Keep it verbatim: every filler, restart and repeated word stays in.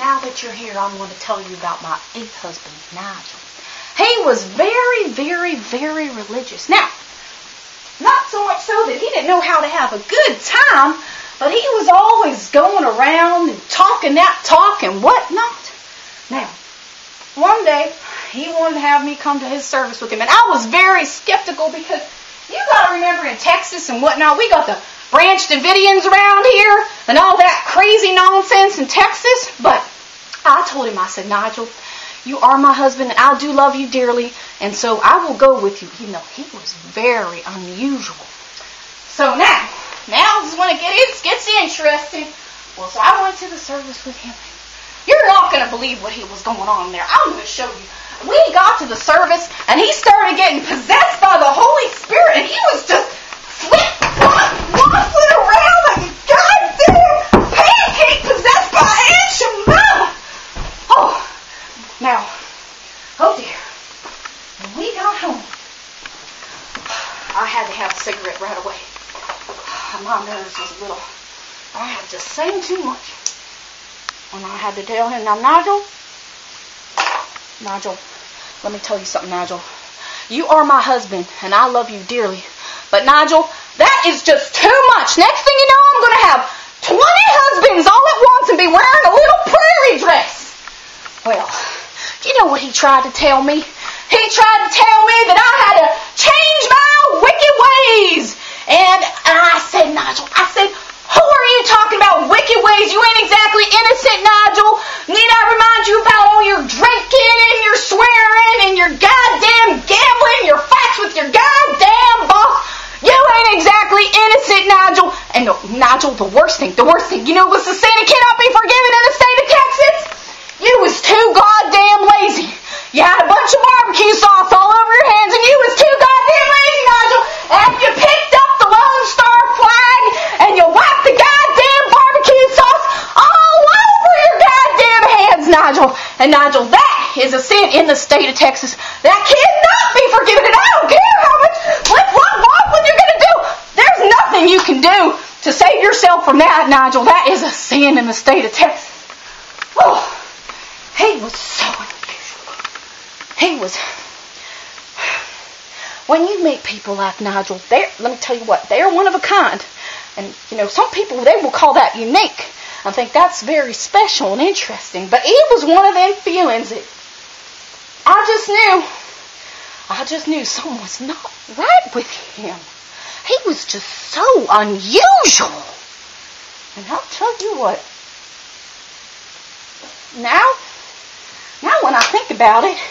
now that you're here, I'm going to tell you about my eighth husband, Nigel. He was very, very, very religious. Now, not so much so that he didn't know how to have a good time, but he was always going around and talking that talk and whatnot. Now, one day, he wanted to have me come to his service with him, and I was very skeptical because you got to remember in Texas and whatnot, we got the Branch Davidians around here and all that crazy nonsense in Texas. But I told him, I said, Nigel, you are my husband and I do love you dearly, and so I will go with you. You know, he was very unusual. So now, now this is when it gets, gets interesting. Well, so I went to the service with him. You're not going to believe what he was going on there. I'm going to show you. We got to the service and he started getting possessed by the Holy Spirit, and he was just flip, flop, waffling around like a goddamn pancake possessed by Aunt Shemima. Oh, now, oh dear, when we got home, I had to have a cigarette right away. My nerves was a little, I had just saying too much. And I had to tell him, now Nigel, Nigel, let me tell you something, Nigel. You are my husband, and I love you dearly. But Nigel, that is just too much. Next thing you know, I'm going to have twenty husbands all at once and be wearing a little prairie dress. Well, you know what he tried to tell me? He tried to tell me that I had to change my wicked ways. And I said, Nigel, I said, who are you talking about wicked ways? You ain't exactly innocent, Nigel. Need I remind you about all your drinking and your swearing and your goddamn gambling, your fights with your goddamn boss? You ain't exactly innocent, Nigel. And no, Nigel, the worst thing, the worst thing, you know what's the sin that cannot be forgiven in the state of Texas? You was too goddamn lazy. You had a bunch of barbecue sauce all over your hands, and you was too goddamn lazy, Nigel. And you picked up the Lone Star flag, and you wiped the goddamn barbecue sauce all over your goddamn hands, Nigel. And Nigel, that is a sin in the state of Texas that cannot be forgiven, and I don't care how much flip-flop waffling you're going to do. There's nothing you can do to save yourself from that, Nigel. That is a sin in the state of Texas. Oh, he was so unusual. He was... When you meet people like Nigel, they're, let me tell you what, they're one of a kind. And, you know, some people, they will call that unique. I think that's very special and interesting. But he was one of them feelings that I just knew, I just knew something was not right with him. He was just so unusual. And I'll tell you what, now, now when I think about it,